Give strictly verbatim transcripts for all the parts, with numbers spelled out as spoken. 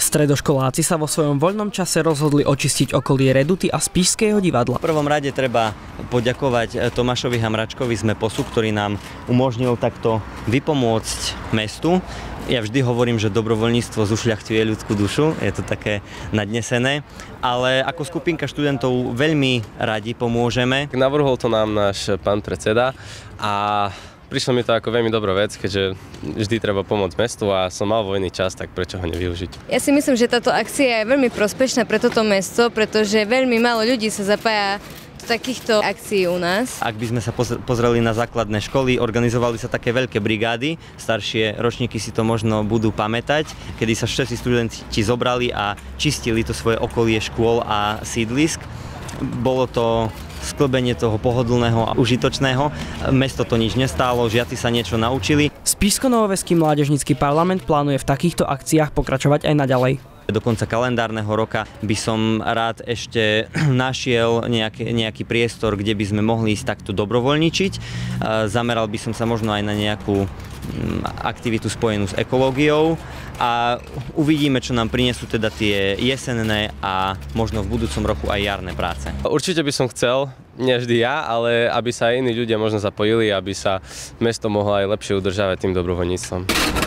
Stredoškoláci sa vo svojom voľnom čase rozhodli očistiť okolie Reduty a Spišského divadla. V prvom rade treba poďakovať Tomášovi Hamračkovi z MEPOSu, ktorý nám umožnil takto vypomôcť mestu. Ja vždy hovorím, že dobrovoľníctvo zušľachťuje ľudskú dušu, je to také nadnesené, ale ako skupinka študentov veľmi radi pomôžeme. Navrhol to nám náš pán predseda a prišlo mi to ako veľmi dobrá vec, keďže vždy treba pomôcť mestu a som mal voľný čas, tak prečo ho nevyužiť. Ja si myslím, že táto akcia je veľmi prospešná pre toto mesto, pretože veľmi málo ľudí sa zapája do takýchto akcií u nás. Ak by sme sa pozreli na základné školy, organizovali sa také veľké brigády, staršie ročníky si to možno budú pamätať, kedy sa všetci študenti zobrali a čistili to svoje okolie škôl a sídlisk. Bolo to sklbenie toho pohodlného a užitočného. Mesto to nič nestálo, žiaci sa niečo naučili. Spišsko-Novovežský mládežnícky parlament plánuje v takýchto akciách pokračovať aj naďalej. Do konca kalendárneho roka by som rád ešte našiel nejaký, nejaký priestor, kde by sme mohli ísť takto dobrovoľničiť. Zameral by som sa možno aj na nejakú aktivitu spojenú s ekológiou a uvidíme, čo nám prinesú teda tie jesenné a možno v budúcom roku aj jarné práce. Určite by som chcel, nie vždy ja, ale aby sa aj iní ľudia možno zapojili, aby sa mesto mohlo aj lepšie udržávať tým dobrovoľníctvom.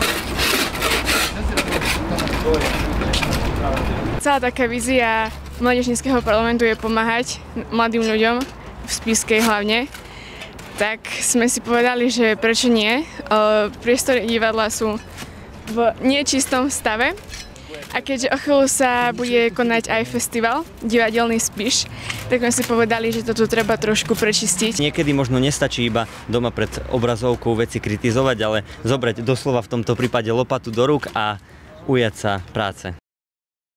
Celá taká vízia mládežníckeho parlamentu je pomáhať mladým ľuďom, v Spišskej hlavne. Tak sme si povedali, že prečo nie. Priestory divadla sú v nečistom stave a keďže o chvíľu sa bude konať aj festival divadelný Spiš, tak sme si povedali, že toto treba trošku prečistiť. Niekedy možno nestačí iba doma pred obrazovkou veci kritizovať, ale zobrať doslova v tomto prípade lopatu do rúk a ujať sa práce.